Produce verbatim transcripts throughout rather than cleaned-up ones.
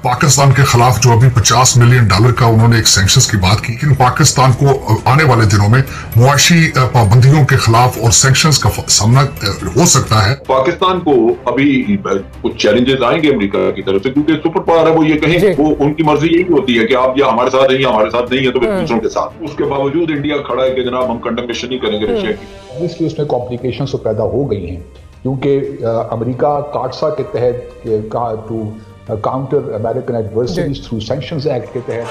पाकिस्तान के खिलाफ जो अभी पचास मिलियन डॉलर का उन्होंने एक सैंक्शंस की बात की, लेकिन पाकिस्तान को आने वाले दिनों में मुआशी पाबंदियों के खिलाफ और सैंक्शंस का सामना हो सकता है। पाकिस्तान को अभी कुछ चैलेंजेस आएंगे अमेरिका की तरफ से, क्योंकि सुपर पावर है, वो ये कहें, वो उनकी मर्जी यही होती है कि आप या हमारे साथ नहीं हमारे साथ नहीं है तो फिर दूसरों के साथ। उसके बावजूद इंडिया खड़ा है कि जनाब हम कंडमनेशन नहीं करेंगे रशिया की। इसलिए उसमें कॉम्प्लिकेशन तो पैदा हो गई हैं, क्योंकि अमेरिका काटसा के तहत to counter American adversaries through sanctions act के तहत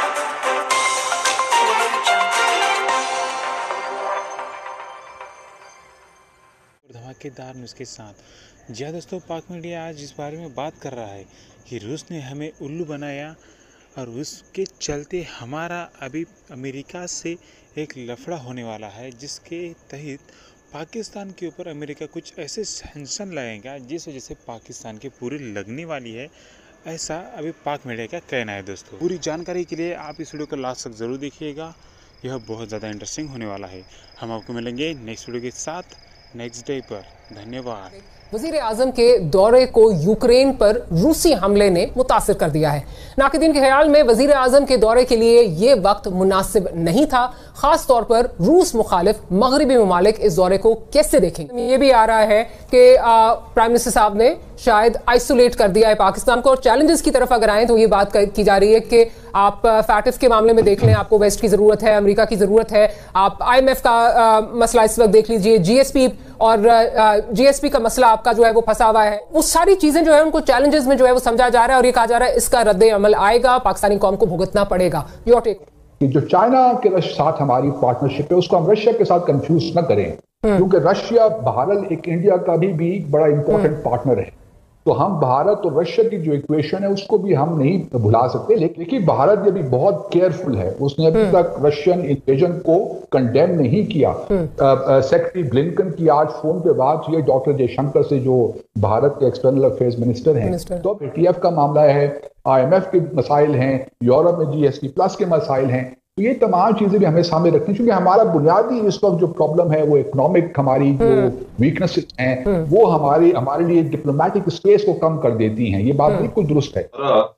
धमाकेदार न्यूज़ के साथ। जी हाँ दोस्तों, पाक मीडिया आज इस बारे में बात कर रहा है कि रूस ने हमें उल्लू बनाया और उसके चलते हमारा अभी अमेरिका से एक लफड़ा होने वाला है, जिसके तहत पाकिस्तान के ऊपर अमेरिका कुछ ऐसे सैंक्शन लगाएगा जिस वजह से पाकिस्तान के पूरी लगने वाली है, ऐसा अभी पाक मीडिया का कहना है। दोस्तों, पूरी जानकारी के लिए आप इस वीडियो को लास्ट तक ज़रूर देखिएगा, यह बहुत ज़्यादा इंटरेस्टिंग होने वाला है। हम आपको मिलेंगे नेक्स्ट वीडियो के साथ नेक्स्ट डे पर। धन्यवाद। वजीर आजम के दौरे को यूक्रेन पर रूसी हमले ने मुतासिर कर दिया है। नाक़िदीन के ख्याल में वजीर आजम के दौरे के लिए ये वक्त मुनासिब नहीं था, खास तौर पर रूस मुखालिफ मगरबी ममालिक इस दौरे को कैसे देखेंगे। ये भी आ रहा है कि प्राइम मिनिस्टर साहब ने शायद आइसोलेट कर दिया है पाकिस्तान को। और चैलेंजेस की तरफ अगर आए तो ये बात की जा रही है कि आप फैटिफ के मामले में देख लें, आपको वेस्ट की जरूरत है, अमेरिका की जरूरत है, आप आई एम एफ का आ, मसला इस वक्त देख लीजिए, जीएसपी और जीएसपी का मसला आपका जो है वो फंसा हुआ है। वो सारी चीजें जो है उनको चैलेंजेस में जो है वो समझा जा रहा है और ये कहा जा रहा है इसका रद्द अमल आएगा, पाकिस्तानी कौम को भुगतना पड़ेगा। Your take. जो चाइना के साथ हमारी पार्टनरशिप है उसको हम रशिया के साथ कंफ्यूज न करें, क्योंकि रशिया बहरहाल एक इंडिया का भी, भी बड़ा इंपॉर्टेंट पार्टनर है। तो हम भारत और रशिया की जो इक्वेशन है उसको भी हम नहीं भुला सकते। लेकिन भारत ये भी बहुत केयरफुल है, उसने अभी तक रशियन इन्वेजन को कंडेम नहीं किया। सेक्रेटरी ब्लिंकन की आज फोन पे बात हुई डॉक्टर जयशंकर से, जो भारत के एक्सटर्नल अफेयर्स मिनिस्टर हैं। तो एटीएफ का मामला है, आईएमएफ के मसाइल हैं, यूरोप में जीएसपी प्लस के मसाइल हैं। तो ये तमाम चीजें भी हमें सामने रखनी, क्योंकि हमारा बुनियादी इस वक्त जो प्रॉब्लम है वो इकोनॉमिक, हमारी जो वीकनेसेस हैं वो हमारी हमारे लिए डिप्लोमेटिक स्पेस को कम कर देती हैं। ये बात बिल्कुल दुरुस्त है।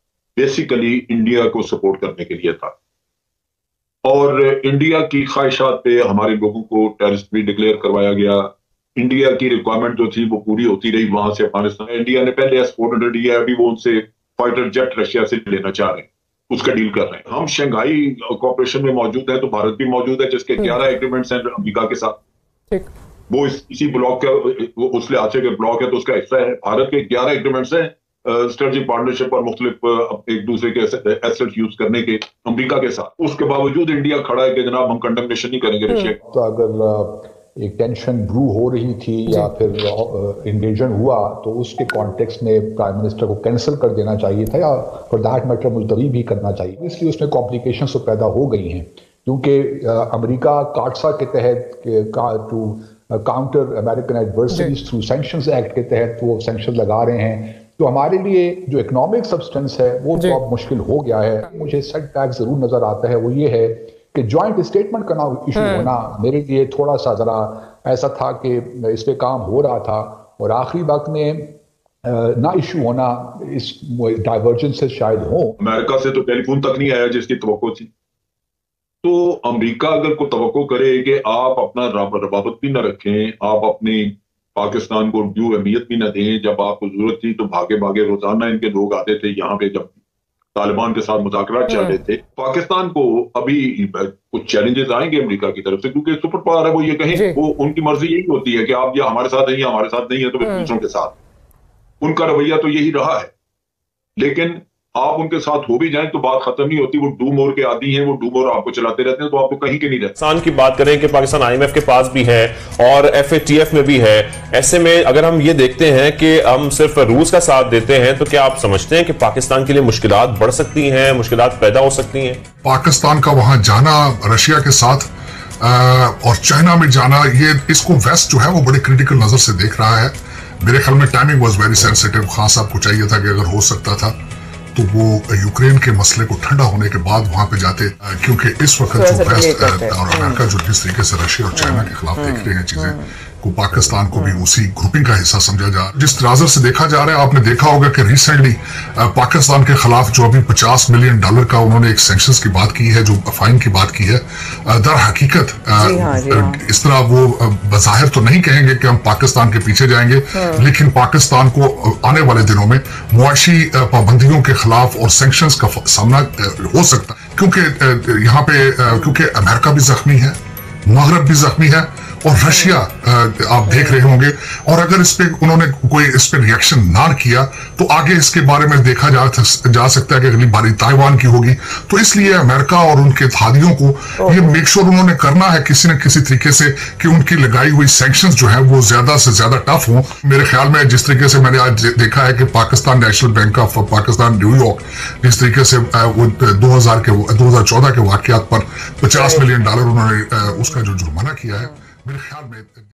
बेसिकली इंडिया को सपोर्ट करने के लिए था और इंडिया की ख्वाहिशात पे हमारे लोगों को टेररिस्ट भी डिक्लेयर करवाया गया। इंडिया की रिक्वायरमेंट जो थी वो पूरी होती रही वहां से अफगानिस्तान। इंडिया ने पहले एस फोर हंड्रेड दिया है, अभी वो उनसे फाइटर जेट रशिया से लेना चाह रहे हैं, उसका डील कर रहे हैं। हम शंघाई कॉर्पोरेशन में मौजूद है, तो भारत भी मौजूद है, जिसके ग्यारह एग्रीमेंट्स हैं अमेरिका के साथ। वो इस, इसी ब्लॉक का, उस लिहाज से ब्लॉक है तो उसका हिस्सा है। भारत के ग्यारह एग्रीमेंट्स हैं स्ट्रेटेजिक पार्टनरशिप और मुख्तलिफ एक दूसरे के एसेट यूज करने के अमेरिका के साथ। उसके बावजूद इंडिया खड़ा है कि जनाब हम कंडमनेशन नहीं करेंगे रशिया। तो अगर एक टेंशन ब्रू हो रही थी या फिर इन्वेजन हुआ तो उसके कॉन्टेक्स्ट में प्राइम मिनिस्टर को कैंसिल कर देना चाहिए था, या फॉर दैट मैटर मुलतवी भी करना चाहिए। इसलिए उसमें कॉम्प्लिकेशंस तो पैदा हो गई हैं, क्योंकि अमेरिका काटसा के तहत to counter American adversaries through sanctions act के तहत वो सैंक्शन लगा रहे हैं। तो हमारे लिए जो इकोनॉमिक सब्सटेंस है वो तो अब मुश्किल हो गया है। मुझे सेटबैक जरूर नजर आता है, वो ये है कि जॉइंट स्टेटमेंट का ना इशू होना मेरे लिए थोड़ा सा जरा ऐसा था कि इस पे काम हो रहा था और आखिरी वक्त में ना इशू होना, इस डाइवर्जेंस से शायद हो। अमेरिका से तो टेलीफोन तक नहीं आया जिसकी तवक्को थी। तो अमेरिका अगर को तवक्को करे कि आप अपना रवाबत भी ना रखें, आप अपनी पाकिस्तान को ड्यू अहमियत भी ना दें, जब आपको जरूरत थी तो भागे भागे रोजाना इनके लोग आते थे यहाँ पे, जब तालिबान के साथ मुज़ाकरात चल रहे थे। पाकिस्तान को अभी कुछ चैलेंजेस आएंगे अमेरिका की तरफ से, क्योंकि सुपर पावर है, वो ये कहें, वो उनकी मर्जी यही होती है कि आप या हमारे साथ नहीं हमारे साथ नहीं है तो फिर दूसरों के साथ। उनका रवैया तो यही रहा है, लेकिन आप उनके साथ हो भी जाएं तो बात खत्म नहीं होती। वो डू मोर के आदी हैं, वो डू मोर आपको चलाते रहते हैं, तो आपको कहीं के नहीं रहते। पाकिस्तान की बात करें कि पाकिस्तान आईएमएफ के पास भी है और एफएटीएफ में भी है। ऐसे में अगर हम ये देखते हैं कि हम सिर्फ रूस का साथ देते हैं, तो क्या आप समझते हैं कि पाकिस्तान के लिए मुश्किलात बढ़ सकती हैं, मुश्किलात पैदा हो सकती हैं? पाकिस्तान का वहां जाना रशिया के साथ और चाइना में जाना, ये इसको वेस्ट जो है वो बड़े क्रिटिकल नजर से देख रहा है। मेरे ख्याल में timing was very sensitive. Khan साहब को चाहिए था कि अगर हो सकता था तो वो यूक्रेन के मसले को ठंडा होने के बाद वहां पे जाते, क्योंकि इस वक्त जो वेस्ट और अमेरिका जो जिस तरीके से रशिया और चाइना के खिलाफ देख रहे हैं चीजें, को पाकिस्तान को भी उसी ग्रुपिंग का हिस्सा समझा जा रहा है। जिस नजर से देखा जा रहा है, आपने देखा होगा कि रिसेंटली पाकिस्तान के खिलाफ जो अभी पचास मिलियन डॉलर का उन्होंने एक सैंक्शंस की बात की है, जो फाइन की बात की है, दर हकीकत जी हाँ, जी हाँ। इस तरह वो बज़ाहिर तो नहीं कहेंगे कि हम पाकिस्तान के पीछे जाएंगे, लेकिन पाकिस्तान को आने वाले दिनों में मुआशी पाबंदियों के खिलाफ और सैंक्शंस का सामना हो सकता है, क्योंकि यहाँ पे क्योंकि अमेरिका भी जख्मी है, मगरब भी जख्मी है और रशिया आप देख रहे होंगे। और अगर इस पे उन्होंने कोई इस पे रिएक्शन ना किया तो आगे इसके बारे में देखा जा, जा सकता है कि अगली बारी ताइवान की होगी। तो इसलिए अमेरिका और उनके इत्तेहादियों को ये मेक श्योर उन्होंने करना है किसी न किसी तरीके से कि उनकी लगाई हुई सैंक्शंस जो है वो ज्यादा से ज्यादा टफ हो। मेरे ख्याल में जिस तरीके से मैंने आज देखा है कि Pakistan national bank of Pakistan New York जिस तरीके से वो दो हजार के दो हजार चौदह के वाकयात पर पचास मिलियन डॉलर उन्होंने उसका जो जुर्माना किया है, मेरे ख्याल में